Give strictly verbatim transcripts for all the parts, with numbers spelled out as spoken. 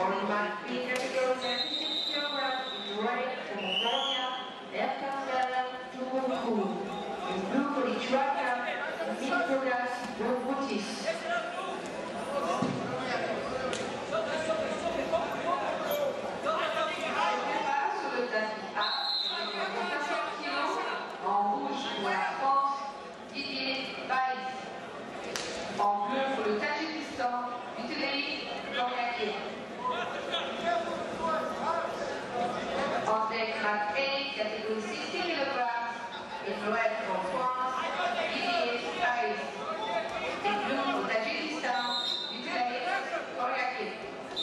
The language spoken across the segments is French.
Format B category seventy-six kilograms in red for Mongolia, Erkan Tubuku. In blue for Lithuania, Mitrogas Bobutis. Sur le tapis A, soixante kilos, en rouge pour la France, Didier Baïs. En bleu pour le Tadjikistan, Vitulei Loriaké. En deckmat A, catégorie sixty kilograms, in red for France, Didier Baïs. In blue pour Tadjikistan, Vitulei Loriaké.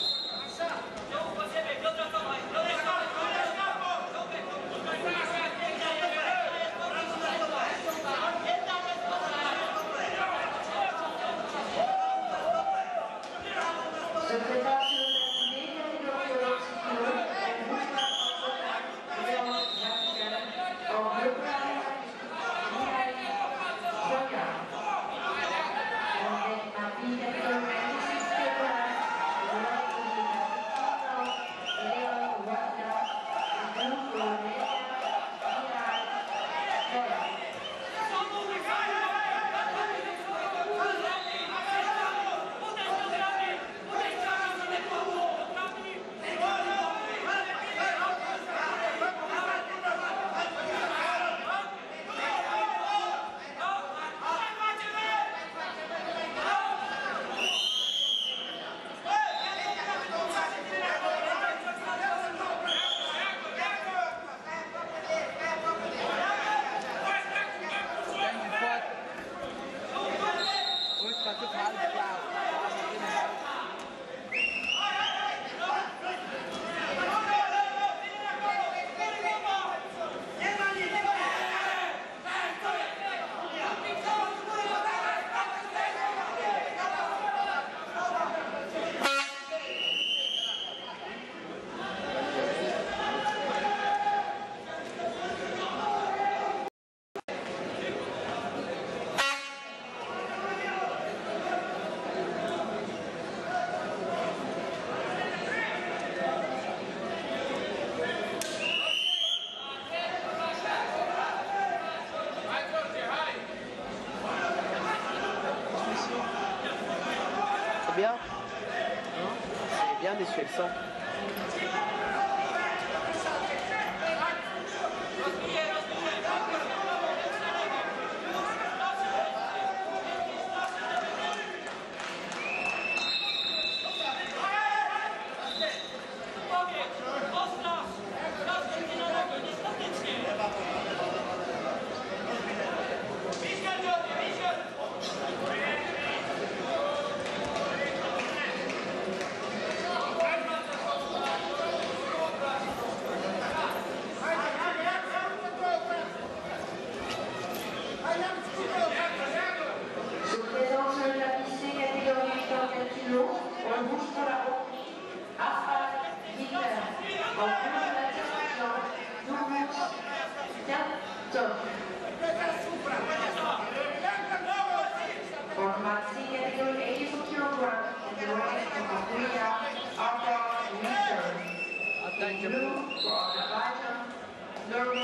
Se prépare sur le tapis B, catégorie soixante kilos, en rouge pour Léon Jacquel, en bleu pour la Mihaly Zoya. En deckmat B, catégorie vingt-six kilograms, en red pour le Léon Wagner, en bleu pour la Mihaly Zoya. C'est bien, c'est bien déçu le sang. En rouge pour la Hongrie, Afan Hitler. En bleu pour la Tchécoslovaquie, Doumus Tentov. Format C catégorie eighty-four kilograms, in the red for Mongolia, Arthur Winter. In blue for Azerbaijan, Norway.